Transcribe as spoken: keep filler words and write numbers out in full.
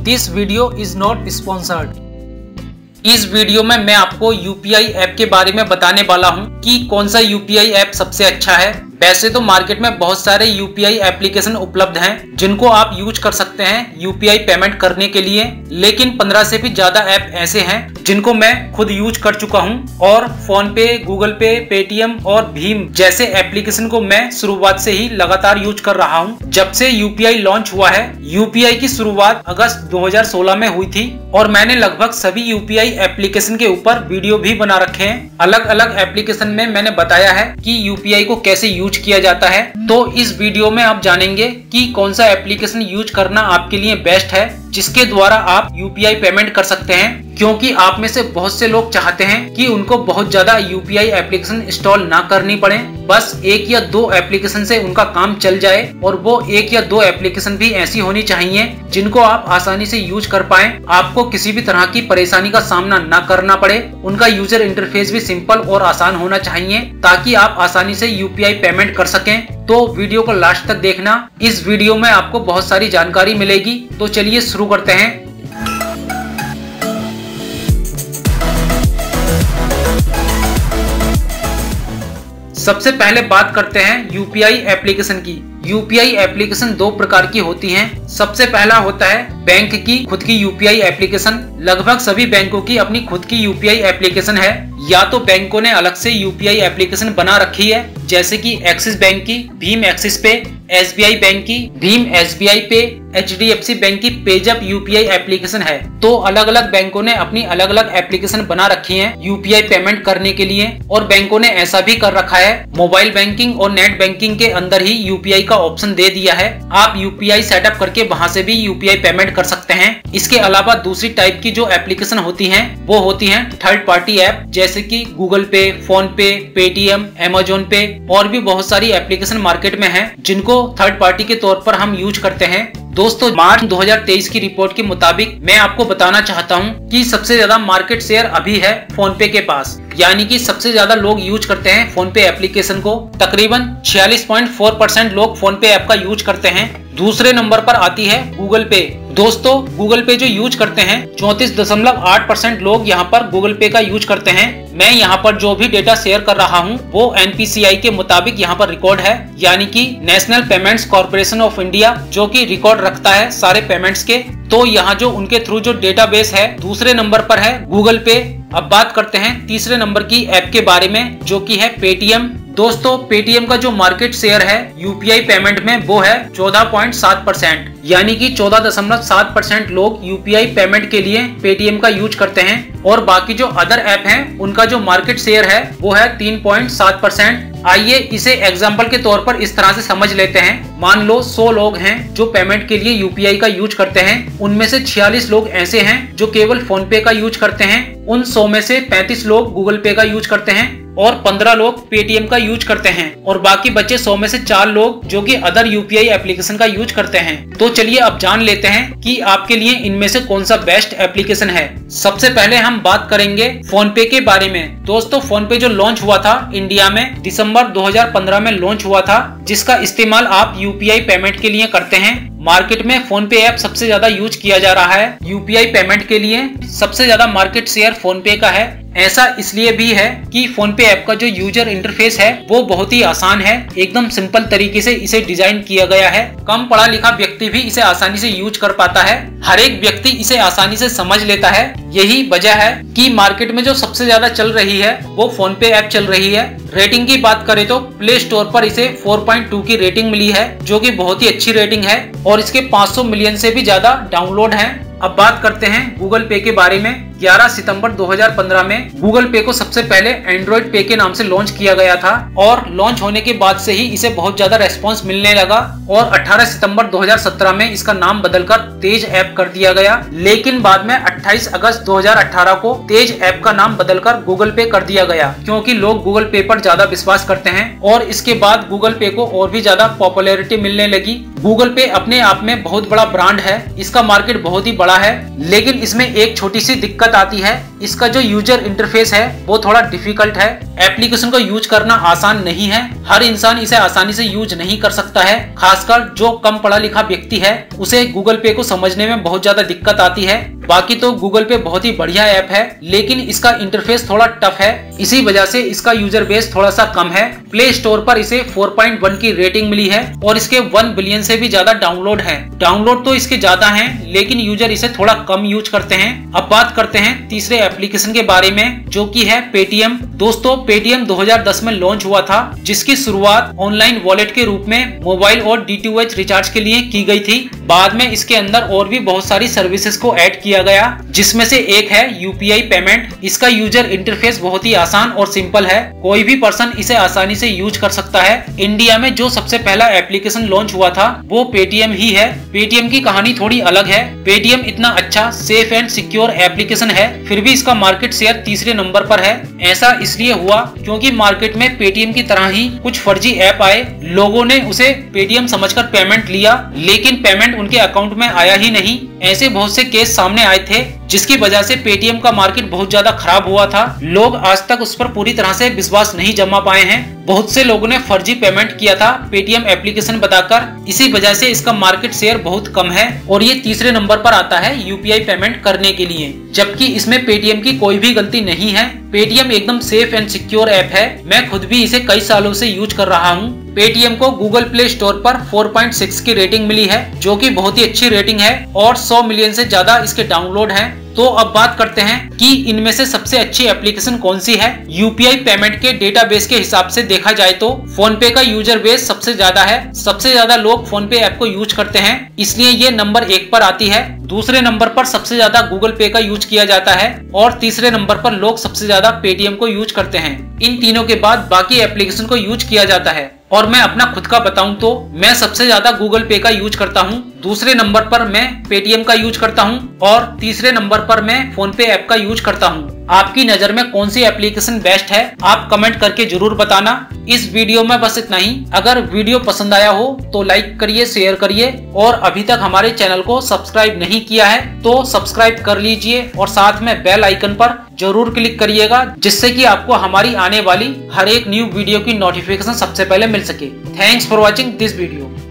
This video is not sponsored. इस video में मैं आपको यूपीआई ऐप के बारे में बताने वाला हूं कि कौन सा यूपीआई ऐप सबसे अच्छा है। वैसे तो मार्केट में बहुत सारे यूपीआई एप्लीकेशन उपलब्ध हैं जिनको आप यूज कर सकते हैं यूपीआई पेमेंट करने के लिए, लेकिन पंद्रह से भी ज्यादा ऐप ऐसे हैं जिनको मैं खुद यूज कर चुका हूं और फोन पे, गूगल पे, पेटीएम और भीम जैसे एप्लीकेशन को मैं शुरुआत से ही लगातार यूज कर रहा हूं। जब से यूपीआई लॉन्च हुआ है, यूपीआई की शुरुआत अगस्त दो हज़ार सोलह में हुई थी और मैंने लगभग सभी यूपीआई एप्लीकेशन के ऊपर वीडियो भी बना रखे हैं। अलग अलग एप्लीकेशन में मैंने बताया है कि यूपीआई को कैसे यूज किया जाता है। तो इस वीडियो में आप जानेंगे कि कौन सा एप्लीकेशन यूज करना आपके लिए बेस्ट है जिसके द्वारा आप यूपीआई पेमेंट कर सकते हैं, क्योंकि आप में से बहुत से लोग चाहते हैं कि उनको बहुत ज्यादा यूपीआई एप्लीकेशन इंस्टॉल ना करनी पड़े, बस एक या दो एप्लीकेशन से उनका काम चल जाए। और वो एक या दो एप्लीकेशन भी ऐसी होनी चाहिए जिनको आप आसानी से यूज कर पाए, आपको किसी भी तरह की परेशानी का सामना ना करना पड़े। उनका यूजर इंटरफेस भी सिंपल और आसान होना चाहिए ताकि आप आसानी से यूपीआई पेमेंट कर सकें। तो वीडियो को लास्ट तक देखना, इस वीडियो में आपको बहुत सारी जानकारी मिलेगी। तो चलिए शुरू करते हैं। सबसे पहले बात करते हैं यूपीआई एप्लीकेशन की। यूपीआई एप्लीकेशन दो प्रकार की होती हैं। सबसे पहला होता है बैंक की खुद की यूपीआई एप्लीकेशन। लगभग सभी बैंकों की अपनी खुद की यूपीआई एप्लीकेशन है, या तो बैंकों ने अलग से यूपीआई एप्लीकेशन बना रखी है, जैसे कि एक्सिस बैंक की भीम एक्सिस पे, एसबीआई बैंक की भीम एसबीआई पे, एचडीएफसी बैंक की पेजैप यूपीआई एप्लीकेशन है। तो अलग अलग बैंकों ने अपनी अलग अलग एप्लीकेशन बना रखी है यूपीआई पेमेंट करने के लिए। और बैंकों ने ऐसा भी कर रखा है, मोबाइल बैंकिंग और नेट बैंकिंग के अंदर ही यूपीआई का ऑप्शन दे दिया है। आप यूपीआई सेटअप करके वहां से भी यूपीआई पेमेंट कर सकते हैं। इसके अलावा दूसरी टाइप की जो एप्लीकेशन होती हैं वो होती हैं थर्ड पार्टी ऐप, जैसे कि गूगल पे, फोन पे, पेटीएम, अमेजोन पे और भी बहुत सारी एप्लीकेशन मार्केट में हैं जिनको थर्ड पार्टी के तौर पर हम यूज करते हैं। दोस्तों, मार्च दो हज़ार तेईस की रिपोर्ट के मुताबिक मैं आपको बताना चाहता हूं कि सबसे ज्यादा मार्केट शेयर अभी है फोन पे के पास, यानी कि सबसे ज्यादा लोग यूज करते हैं फोन पे एप्लीकेशन को। तकरीबन छियालीस पॉइंट चार परसेंट लोग फोन पे ऐप का यूज करते हैं। दूसरे नंबर पर आती है गूगल पे। दोस्तों, गूगल पे जो यूज करते हैं चौंतीस दशमलव आठ परसेंट लोग यहाँ पर गूगल पे का यूज करते हैं। मैं यहाँ पर जो भी डेटा शेयर कर रहा हूँ वो एनपीसीआई के मुताबिक यहाँ पर रिकॉर्ड है, यानी कि National Payments Corporation of India, जो कि रिकॉर्ड रखता है सारे पेमेंट्स के। तो यहाँ जो उनके थ्रू जो डेटाबेस है, दूसरे नंबर पर है गूगल पे। अब बात करते हैं तीसरे नंबर की ऐप के बारे में, जो कि है पेटीएम। दोस्तों, पेटीएम का जो मार्केट शेयर है यूपीआई पेमेंट में वो है चौदह पॉइंट सात परसेंट, यानी कि चौदह दशमलव सात परसेंट लोग यूपीआई पेमेंट के लिए पेटीएम का यूज करते हैं। और बाकी जो अदर ऐप हैं उनका जो मार्केट शेयर है वो है तीन पॉइंट सात परसेंट। आइए इसे एग्जाम्पल के तौर पर इस तरह से समझ लेते हैं। मान लो सौ लोग हैं जो पेमेंट के लिए यूपीआई का यूज करते हैं, उनमें से छियालीस लोग ऐसे हैं जो केवल फोन पे का यूज करते हैं। उन सौ में से पैंतीस लोग गूगल पे का यूज करते हैं और पंद्रह लोग पेटीएम का यूज करते हैं, और बाकी बचे सौ में से चार लोग जो कि अदर यूपीआई एप्लीकेशन का यूज करते हैं। तो चलिए अब जान लेते हैं कि आपके लिए इनमें से कौन सा बेस्ट एप्लीकेशन है। सबसे पहले हम बात करेंगे फोन पे के बारे में। दोस्तों, फोन पे जो लॉन्च हुआ था इंडिया में दिसंबर दो हज़ार पंद्रह में लॉन्च हुआ था, जिसका इस्तेमाल आप यूपीआई पेमेंट के लिए करते हैं। मार्केट में फोन पे ऐप सबसे ज्यादा यूज किया जा रहा है यूपीआई पेमेंट के लिए। सबसे ज्यादा मार्केट शेयर फोन पे का है। ऐसा इसलिए भी है कि फोन पे ऐप का जो यूजर इंटरफेस है वो बहुत ही आसान है, एकदम सिंपल तरीके से इसे डिजाइन किया गया है। कम पढ़ा लिखा व्यक्ति भी इसे आसानी से यूज कर पाता है, हर एक व्यक्ति इसे आसानी से समझ लेता है। यही वजह है कि मार्केट में जो सबसे ज्यादा चल रही है वो फोन पे ऐप चल रही है। रेटिंग की बात करें तो प्ले स्टोर पर इसे चार पॉइंट दो की रेटिंग मिली है, जो कि बहुत ही अच्छी रेटिंग है, और इसके पाँच सौ मिलियन से भी ज्यादा डाउनलोड हैं। अब बात करते हैं गूगल पे के बारे में। ग्यारह सितंबर दो हज़ार पंद्रह में गूगल पे को सबसे पहले एंड्रॉइड पे के नाम से लॉन्च किया गया था, और लॉन्च होने के बाद से ही इसे बहुत ज्यादा रेस्पॉन्स मिलने लगा। और अठारह सितंबर दो हज़ार सत्रह में इसका नाम बदलकर तेज ऐप कर दिया गया, लेकिन बाद में अट्ठाईस अगस्त दो हज़ार अठारह को तेज ऐप का नाम बदलकर गूगल पे कर दिया गया, क्योंकि लोग गूगल पे पर ज्यादा विश्वास करते हैं। और इसके बाद गूगल पे को और भी ज्यादा पॉपुलैरिटी मिलने लगी। गूगल पे अपने आप में बहुत बड़ा ब्रांड है, इसका मार्केट बहुत ही बड़ा है, लेकिन इसमें एक छोटी सी दिक्कत आती है इसका जो यूजर इंटरफेस है वो थोड़ा डिफिकल्ट है। एप्लीकेशन को यूज करना आसान नहीं है, हर इंसान इसे आसानी से यूज नहीं कर सकता है। खासकर जो कम पढ़ा लिखा व्यक्ति है उसे गूगल पे को समझने में बहुत ज्यादा दिक्कत आती है। बाकी तो गूगल पे बहुत ही बढ़िया ऐप है, लेकिन इसका इंटरफेस थोड़ा टफ है, इसी वजह से इसका यूजर बेस थोड़ा सा कम है। प्ले स्टोर पर इसे फोर पॉइंट वन की रेटिंग मिली है और इसके वन बिलियन से भी ज्यादा डाउनलोड है। डाउनलोड तो इसके ज्यादा हैं, लेकिन यूजर इसे थोड़ा कम यूज करते हैं। अब बात करते हैं तीसरे एप्लीकेशन के बारे में, जो कि है पेटीएम। दोस्तों, पेटीएम दो हज़ार दस में लॉन्च हुआ था, जिसकी शुरुआत ऑनलाइन वॉलेट के रूप में मोबाइल और डी टी एच रिचार्ज के लिए की गई थी। बाद में इसके अंदर और भी बहुत सारी सर्विसेज को ऐड किया गया, जिसमें से एक है यूपीआई पेमेंट। इसका यूजर इंटरफेस बहुत ही आसान और सिंपल है, कोई भी पर्सन इसे आसानी से यूज कर सकता है। इंडिया में जो सबसे पहला एप्लीकेशन लॉन्च हुआ था वो पेटीएम ही है। पेटीएम की कहानी थोड़ी अलग है। पेटीएम इतना अच्छा, सेफ एंड सिक्योर एप्लीकेशन है, फिर भी इसका मार्केट शेयर तीसरे नंबर पर है। ऐसा इसलिए हुआ क्योंकि मार्केट में पेटीएम की तरह ही कुछ फर्जी ऐप आए, लोगों ने उसे पेटीएम समझकर पेमेंट लिया, लेकिन पेमेंट उनके अकाउंट में आया ही नहीं। ऐसे बहुत से केस सामने आए थे, जिसकी वजह से पेटीएम का मार्केट बहुत ज्यादा खराब हुआ था। लोग आज तक उस पर पूरी तरह से विश्वास नहीं जमा पाए हैं। बहुत से लोगों ने फर्जी पेमेंट किया था पेटीएम एप्लीकेशन बताकर, इसी वजह से इसका मार्केट शेयर बहुत कम है और ये तीसरे नंबर पर आता है यूपीआई पेमेंट करने के लिए, जबकि इसमें पेटीएम की कोई भी गलती नहीं है। पेटीएम एकदम सेफ एंड सिक्योर ऐप है, मैं खुद भी इसे कई सालों से यूज कर रहा हूँ। पेटीएम को गूगल प्ले स्टोर पर फोर पॉइंट सिक्स की रेटिंग मिली है, जो कि बहुत ही अच्छी रेटिंग है और सौ मिलियन से ज्यादा इसके डाउनलोड हैं। तो अब बात करते हैं कि इनमें से सबसे अच्छी एप्लीकेशन कौन सी है। यूपीआई पेमेंट के डेटाबेस के हिसाब से देखा जाए तो फोन पे का यूजर बेस सबसे ज्यादा है, सबसे ज्यादा लोग फोन पे ऐप को यूज करते हैं, इसलिए ये नंबर एक पर आती है। दूसरे नंबर पर सबसे ज्यादा गूगल पे का यूज किया जाता है और तीसरे नंबर पर लोग सबसे ज्यादा पेटीएम को यूज करते हैं। इन तीनों के बाद बाकी एप्लीकेशन को यूज किया जाता है। और मैं अपना खुद का बताऊं तो मैं सबसे ज्यादा गूगल पे का यूज करता हूं, दूसरे नंबर पर मैं पेटीएम का यूज करता हूं और तीसरे नंबर पर मैं फोन पे ऐप का यूज करता हूं। आपकी नजर में कौन सी एप्लीकेशन बेस्ट है, आप कमेंट करके जरूर बताना। इस वीडियो में बस इतना ही। अगर वीडियो पसंद आया हो तो लाइक करिए, शेयर करिए और अभी तक हमारे चैनल को सब्सक्राइब नहीं किया है तो सब्सक्राइब कर लीजिए और साथ में बेल आइकन पर जरूर क्लिक करिएगा, जिससे कि आपको हमारी आने वाली हर एक न्यू वीडियो की नोटिफिकेशन सबसे पहले मिल सके। Thanks for watching this video.